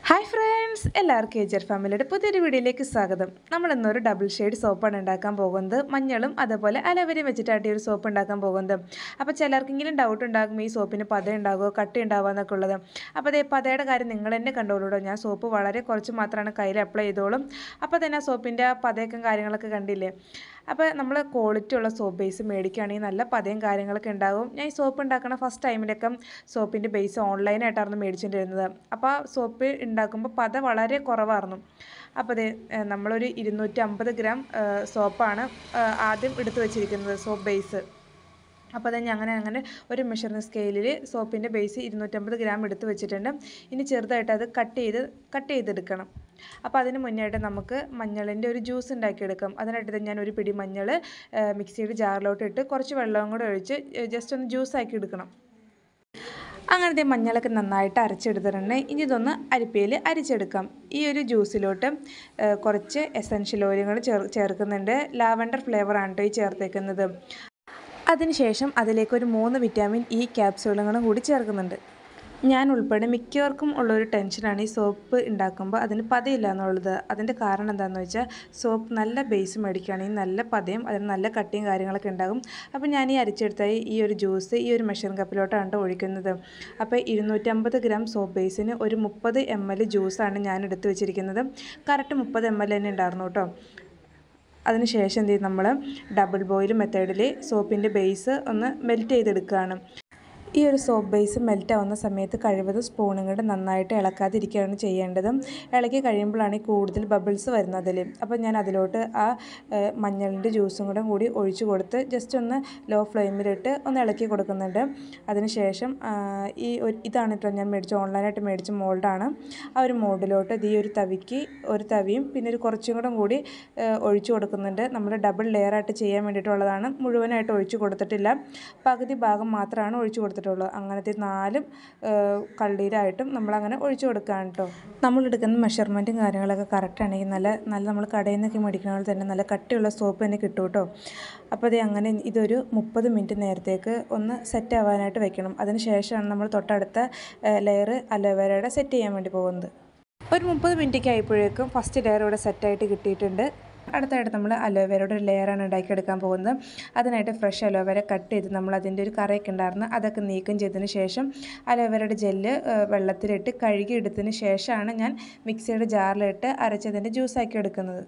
Hi friends, എല്ലാവർക്കും ഏജർ ഫാമിലിയുടെ പുതിയൊരു വീഡിയോയിലേക്ക് സ്വാഗതം. നമ്മൾ ഇന്നൊരു ഡബിൾ ഷെയ്ഡ് സോപ്പാണ് ഉണ്ടാക്കാൻ പോകുന്നത്. മഞ്ഞളും അതുപോലെ അലോവേരയും വെച്ചിട്ടാണ് ഈ ഒരു സോപ്പ് ഉണ്ടാക്കാൻ പോകുന്നത്. അപ്പോൾ ചിലർക്കെങ്കിലും ഡൗട്ട് ഉണ്ടാകും, ഈ സോപ്പിന് പത ഉണ്ടാകുമോ, കട്ടി ഉണ്ടാകുമോ എന്നൊക്കെ ഉള്ളത്. അപ്പോൾ അതേ പതയുടെ കാര്യം നിങ്ങൾ തന്നെ കണ്ടോളൂട്ടോ. ഞാൻ സോപ്പ് വളരെ കുറച്ച് മാത്രമാണ് കയ്യിൽ അപ്ലൈ ചെയ്തോളും. അപ്പോൾ തന്നെ ആ സോപ്പിൻ്റെ പതയൊക്കെ കാര്യങ്ങളൊക്കെ കണ്ടില്ലേ. അപ്പോൾ നമ്മൾ ക്വാളിറ്റി ഉള്ള സോപ്പ് ബേസ് മേടിക്കുകയാണെങ്കിൽ നല്ല പതയും കാര്യങ്ങളൊക്കെ ഉണ്ടാകും. ഞാൻ ഈ സോപ്പ് ഉണ്ടാക്കുന്ന ഫസ്റ്റ് ടൈമിലൊക്കെ സോപ്പിൻ്റെ ബേസ് ഓൺലൈനായിട്ടായിരുന്നു മേടിച്ചിട്ടുണ്ടായിരുന്നത്. അപ്പോൾ ആ സോപ്പ് ഉണ്ടാക്കുമ്പോൾ പത വളരെ കുറവായിരുന്നു. അപ്പോൾ അതേ നമ്മളൊരു 250 ഗ്രാം സോപ്പാണ് ആദ്യം എടുത്തു വെച്ചിരിക്കുന്നത്, സോപ്പ് ബേസ്. അപ്പോൾ അത് അങ്ങനെ ഒരു മെഷറിംഗ് സ്കെയിലിൽ സോപ്പിൻ്റെ ബേസ് 250 ഗ്രാം എടുത്ത് വെച്ചിട്ടുണ്ട്. ഇനി ചെറുതായിട്ട് അത് കട്ട് ചെയ്തെടുക്കണം. അപ്പോൾ അതിന് മുന്നേയായിട്ട് നമുക്ക് മഞ്ഞളിൻ്റെ ഒരു ജ്യൂസ് ഉണ്ടാക്കിയെടുക്കാം. അതിനായിട്ട് ഞാൻ ഒരു പിടി മഞ്ഞൾ മിക്സിയുടെ ജാറിലോട്ട് ഇട്ട് കുറച്ച് വെള്ളവും കൂടെ ഒഴിച്ച് ജസ്റ്റ് ഒന്ന് ജ്യൂസ് ആക്കി എടുക്കണം. അങ്ങനത്തെ മഞ്ഞളൊക്കെ നന്നായിട്ട് അരച്ചെടുത്തിട്ടുണ്ട്. ഇനി ഇതൊന്ന് അരിപ്പയിൽ അരിച്ചെടുക്കാം. ഈ ഒരു ജ്യൂസിലോട്ട് കുറച്ച് എസൻഷ്യൽ ഓയിലുകൾ ചേർക്കുന്നുണ്ട്. ലാവൻഡർ ഫ്ലേവറാണ് കേട്ടോ ഈ ചേർത്തേക്കുന്നത്. അതിനുശേഷം അതിലേക്ക് ഒരു 3 വിറ്റാമിൻ ഇ ക്യാപ്സ്യൂളുകളും കൂടി ചേർക്കുന്നുണ്ട്. ഞാൻ ഉൾപ്പെടെ മിക്കവർക്കും ഉള്ളൊരു ടെൻഷനാണ് ഈ സോപ്പ് ഉണ്ടാക്കുമ്പോൾ അതിന് പതയില്ല എന്നുള്ളത്. അതിൻ്റെ കാരണം എന്താണെന്ന് വെച്ചാൽ സോപ്പ് നല്ല ബേസ് മേടിക്കുകയാണെങ്കിൽ നല്ല പതയും അതിന് നല്ല കട്ടിയും കാര്യങ്ങളൊക്കെ ഉണ്ടാകും. അപ്പോൾ ഞാൻ ഈ അരിച്ചെടുത്തായി ഈ ഒരു ജ്യൂസ് ഈ ഒരു മെഷറിംഗ് കപ്പിലോട്ടാണ് ഒഴിക്കുന്നത്. അപ്പോൾ 250 ഗ്രാം സോപ്പ് ബേസിന് ഒരു 30 ml ജ്യൂസാണ് ഞാൻ എടുത്ത് വെച്ചിരിക്കുന്നത്. കറക്റ്റ് 30 ml തന്നെ ഉണ്ടായിരുന്നു കേട്ടോ. അതിനുശേഷം എന്ത് ചെയ്യും, നമ്മൾ ഡബിൾ ബോയിൽ മെത്തേഡിൽ സോപ്പിൻ്റെ ബേസ് ഒന്ന് മെൽറ്റ് ചെയ്തെടുക്കുകയാണ്. ഈ ഒരു സോപ്പ് ബേസ് മെൽറ്റ് ആവുന്ന സമയത്ത് കഴിവതും സ്പൂണും കൊണ്ട് നന്നായിട്ട് ഇളക്കാതിരിക്കുകയാണ് ചെയ്യേണ്ടത്. ഇളക്കി കഴിയുമ്പോഴാണ് കൂടുതൽ ബബിൾസ് വരുന്നതിൽ. അപ്പോൾ ഞാൻ അതിലോട്ട് ആ മഞ്ഞളിൻ്റെ ജ്യൂസും കൂടി ഒഴിച്ചു കൊടുത്ത് ജസ്റ്റ് ഒന്ന് ലോ ഫ്ലെയിമിലിട്ട് ഒന്ന് ഇളക്കി കൊടുക്കുന്നുണ്ട്. അതിനുശേഷം ഇതാണ് കേട്ടോ ഞാൻ ഓൺലൈനായിട്ട് മേടിച്ച മോൾഡാണ്. ആ ഒരു മോൾഡിലോട്ട് ഈ ഒരു തവിയും പിന്നെ ഒരു കുറച്ചും കൂടി ഒഴിച്ചു കൊടുക്കുന്നുണ്ട്. നമ്മൾ ഡബിൾ ലെയറായിട്ട് ചെയ്യാൻ വേണ്ടിയിട്ടുള്ളതാണ്. മുഴുവനായിട്ട് ഒഴിച്ചു കൊടുത്തിട്ടില്ല, പകുതി ഭാഗം മാത്രമാണ് ഒഴിച്ചു കൊടുത്തിട്ടുള്ളത്. അങ്ങനത്തെ 4 കള്ളീരായിട്ടും നമ്മളങ്ങനെ ഒഴിച്ചു കൊടുക്കുകയാണ് കേട്ടോ. നമ്മളെടുക്കുന്ന മെഷർമെൻറ്റും കാര്യങ്ങളൊക്കെ കറക്റ്റ് ആണെങ്കിൽ നല്ല നമ്മൾ കടയിൽ നിന്നൊക്കെ മേടിക്കുന്ന പോലെ തന്നെ നല്ല കട്ടിയുള്ള സോപ്പ് തന്നെ കിട്ടും കേട്ടോ. അപ്പോൾ അത് അങ്ങനെ ഇതൊരു 30 മിനിറ്റ് നേരത്തേക്ക് ഒന്ന് സെറ്റ് ആവാനായിട്ട് വെക്കണം. അതിന് ശേഷമാണ് നമ്മൾ തൊട്ടടുത്ത ലെയർ അലോവേരയുടെ സെറ്റ് ചെയ്യാൻ വേണ്ടി പോകുന്നത്. ഒരു 30 മിനിറ്റൊക്കെ ആയപ്പോഴേക്കും ഫസ്റ്റ് ലെയർ ഇവിടെ സെറ്റായിട്ട് കിട്ടിയിട്ടുണ്ട്. അടുത്തായിട്ട് നമ്മൾ അലോവേരയുടെ ഒരു ലെയറാണ് ഉണ്ടാക്കിയെടുക്കാൻ പോകുന്നത്. അതിനായിട്ട് ഫ്രഷ് അലോവേര കട്ട് ചെയ്ത് നമ്മൾ അതിൻ്റെ ഒരു കറയൊക്കെ ഉണ്ടായിരുന്നു അതൊക്കെ നീക്കം ചെയ്തതിന് ശേഷം അലോവേരയുടെ ജെല്ല് വെള്ളത്തിലിട്ട് കഴുകി എടുത്തതിന് ശേഷമാണ് ഞാൻ മിക്സിയുടെ ജാറിലിട്ട് അരച്ചതിൻ്റെ ജ്യൂസാക്കി എടുക്കുന്നത്.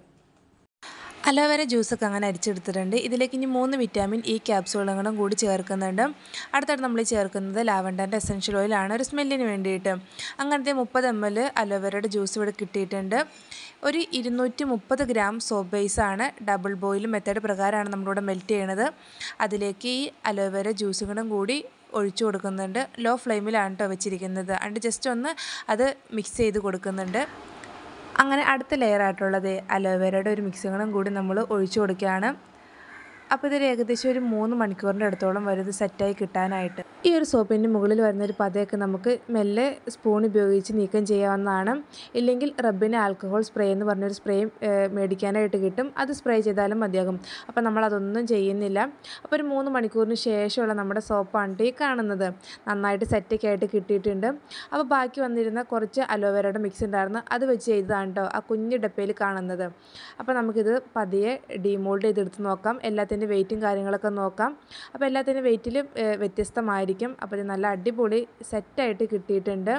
അലോവേര ജ്യൂസൊക്കെ അങ്ങനെ അരിച്ചെടുത്തിട്ടുണ്ട്. ഇതിലേക്ക് ഇനി 3 വിറ്റാമിൻ ഇ ക്യാപ്സ്യൂളുകളും കൂടി ചേർക്കുന്നുണ്ട്. അടുത്തായിട്ട് നമ്മൾ ചേർക്കുന്നത് ലാവൻഡറിൻ്റെ എസൻഷ്യൽ ഓയിലാണ് ഒരു സ്മെല്ലിന് വേണ്ടിയിട്ട്. അങ്ങനത്തെ 30 ml അലോവേരയുടെ ജ്യൂസ് ഇവിടെ കിട്ടിയിട്ടുണ്ട്. ഒരു 230 ഗ്രാം സോപ്പ് ബേസാണ് ഡബിൾ ബോയിൽ മെത്തേഡ് പ്രകാരമാണ് നമ്മളിവിടെ മെൽറ്റ് ചെയ്യണത്. അതിലേക്ക് ഈ അലോവേര ജ്യൂസുകളും കൂടി ഒഴിച്ചു കൊടുക്കുന്നുണ്ട്. ലോ ഫ്ലെയിമിലാണ് കേട്ടോ വെച്ചിരിക്കുന്നത്. അതുകൊണ്ട് ജസ്റ്റ് ഒന്ന് അത് മിക്സ് ചെയ്ത് കൊടുക്കുന്നുണ്ട്. അങ്ങനെ അടുത്ത ലെയറായിട്ടുള്ളത് അലോവേരയുടെ ഒരു മിക്സുകളും കൂടി നമ്മൾ ഒഴിച്ചു കൊടുക്കുകയാണ്. അപ്പോൾ ഇതൊരു ഏകദേശം ഒരു 3 മണിക്കൂറിൻ്റെ അടുത്തോളം വരും ഇത് സെറ്റായി കിട്ടാനായിട്ട്. ഈ ഒരു സോപ്പിൻ്റെ മുകളിൽ വരുന്നൊരു പതയൊക്കെ നമുക്ക് മെല്ലെ സ്പൂൺ ഉപയോഗിച്ച് നീക്കം ചെയ്യാവുന്നതാണ്. ഇല്ലെങ്കിൽ റബ്ബിന് ആൽക്കഹോൾ സ്പ്രേ എന്ന് പറഞ്ഞൊരു സ്പ്രേ മേടിക്കാനായിട്ട് കിട്ടും. അത് സ്പ്രേ ചെയ്താലും മതിയാകും. അപ്പോൾ നമ്മളതൊന്നും ചെയ്യുന്നില്ല. അപ്പോൾ ഒരു 3 മണിക്കൂറിന് ശേഷമുള്ള നമ്മുടെ സോപ്പാണ് ഈ കാണുന്നത്. നന്നായിട്ട് സെറ്റൊക്കെ ആയിട്ട് കിട്ടിയിട്ടുണ്ട്. അപ്പോൾ ബാക്കി വന്നിരുന്ന കുറച്ച് അലോവേരയുടെ മിക്സ് ഉണ്ടായിരുന്നു, അത് വെച്ച് ചെയ്തതാണ് കേട്ടോ ആ കുഞ്ഞു ഡപ്പയിൽ കാണുന്നത്. അപ്പോൾ നമുക്കിത് പതിയെ ഡീമോൾഡ് ചെയ്തെടുത്ത് നോക്കാം. എല്ലാത്തിൻ്റെ വെയിറ്റും കാര്യങ്ങളൊക്കെ നോക്കാം. അപ്പോൾ എല്ലാത്തിൻ്റെ വെയിറ്റിലും വ്യത്യസ്തമായിരിക്കും. അപ്പോൾ ഇത് നല്ല അടിപൊളി സെറ്റായിട്ട് കിട്ടിയിട്ടുണ്ട്.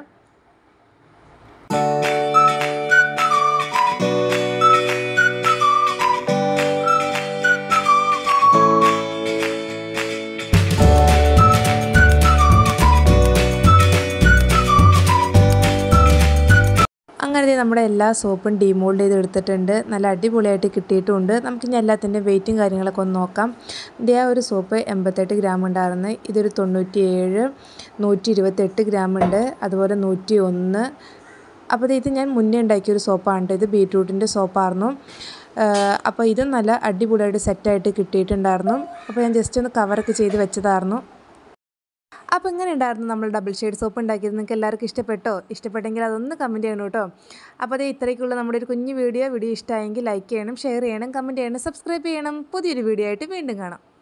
അങ്ങനെ നമ്മുടെ എല്ലാ സോപ്പും ഡീമോൾഡ് ചെയ്ത് എടുത്തിട്ടുണ്ട്. നല്ല അടിപൊളിയായിട്ട് കിട്ടിയിട്ടുമുണ്ട്. നമുക്കിനി എല്ലാത്തിൻ്റെ വെയിറ്റും കാര്യങ്ങളൊക്കെ ഒന്ന് നോക്കാം. ഇതേ ഒരു സോപ്പ് 88 ഗ്രാം ഉണ്ടായിരുന്നു. ഇതൊരു 97, 128 ഗ്രാം ഉണ്ട്, അതുപോലെ 101. അപ്പോൾ ഇത് ഞാൻ മുന്നേ ഉണ്ടാക്കിയൊരു സോപ്പാണ്. ഇത് ബീറ്റ്റൂട്ടിൻ്റെ സോപ്പായിരുന്നു. അപ്പോൾ ഇതും നല്ല അടിപൊളിയായിട്ട് സെറ്റായിട്ട് കിട്ടിയിട്ടുണ്ടായിരുന്നു. അപ്പോൾ ഞാൻ ജസ്റ്റ് ഒന്ന് കവറൊക്കെ ചെയ്ത് വെച്ചതായിരുന്നു. അപ്പോൾ ഇങ്ങനെ ഉണ്ടായിരുന്നു നമ്മൾ ഡബിൾ ഷെയ്ഡ് സോപ്പ് ഉണ്ടാക്കിയത്. നിങ്ങൾക്ക് എല്ലാവർക്കും ഇഷ്ടപ്പെട്ടോ? ഇഷ്ടപ്പെട്ടെങ്കിൽ അതൊന്ന് കമൻറ്റ് ചെയ്യണം കേട്ടോ. അപ്പോൾ അത് ഇത്രയ്ക്കുള്ള നമ്മുടെ ഒരു കുഞ്ഞു വീഡിയോ ഇഷ്ടമായെങ്കിൽ ലൈക്ക് ചെയ്യണം, ഷെയർ ചെയ്യണം, കമൻറ്റ് ചെയ്യണം, സബ്സ്ക്രൈബ് ചെയ്യണം. പുതിയൊരു വീഡിയോ ആയിട്ട് വീണ്ടും കാണാം.